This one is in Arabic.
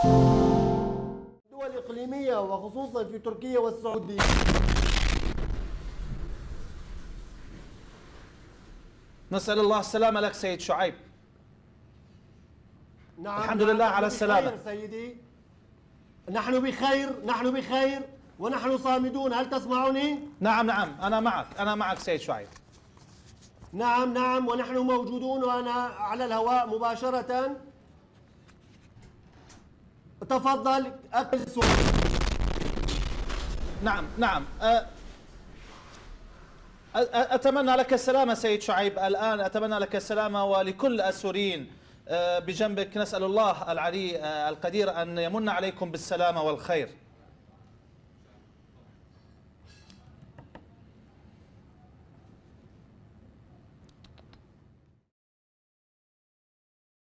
الدول الإقليمية وخصوصا في تركيا والسعودية. نسأل الله السلامة لك سيد شعيب. نعم الحمد لله على السلامة سيدي. نحن بخير، نحن بخير ونحن صامدون. هل تسمعني؟ نعم أنا معك سيد شعيب. نعم ونحن موجودون وأنا على الهواء مباشرة. تفضل أكل السؤال. نعم أتمنى لك السلامة سيد شعيب. الآن أتمنى لك السلامة ولكل السوريين بجنبك. نسأل الله العلي القدير أن يمن عليكم بالسلامة والخير.